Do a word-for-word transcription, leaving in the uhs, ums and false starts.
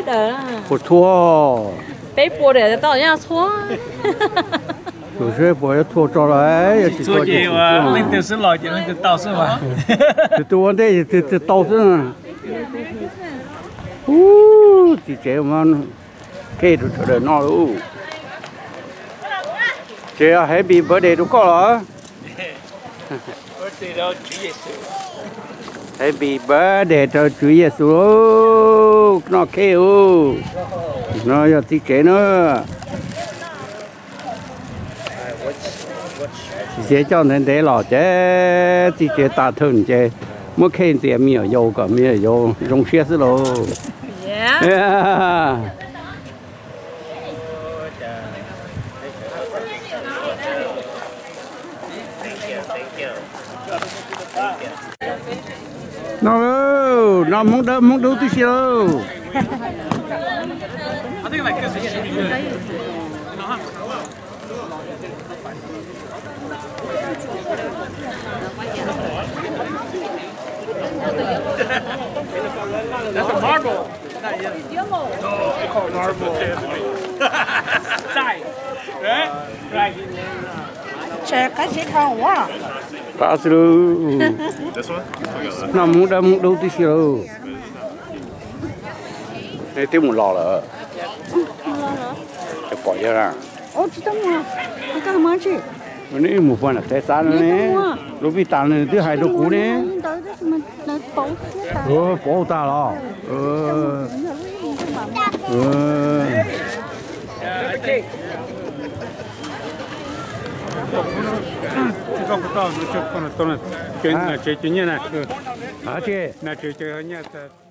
的。 不错。 北部的到人家错。 就是不要错着来，也是做嘢話，拎條水來就拎條刀是嘛？ 這多的這這刀身，哦，這這嘛，給出出來鬧咯。這要 Happy birthday 都過了。 birthday 到主耶穌。 Happy birthday 到主耶穌咯，鬧 K 哦，那要這這呢。这叫人得了，这这这大头这，没看见没有有个没有有用血是喽。Yeah。那喽，那蒙得蒙得这些喽。 That's a marble. Not yet. No, they call it marble. Side. Right? Right. Chè cái gì thằng quá. Pass through. This one? Nó muốn đâu muốn đâu tí xíu. Đây tiếp một lò nữa. Để bỏ ra ra. Ồ, chị tao mua. Chị tao mua chứ. Ini một phần là té san này. Lúc bị tan này thứ hai đồ cũ này. Ờ, bỏ ta lo. Ờ. Ờ. Không có tao nó chụp con nó tao nó chuyện là chuyện chuyện như này. Hả chị? Là chuyện chuyện như này.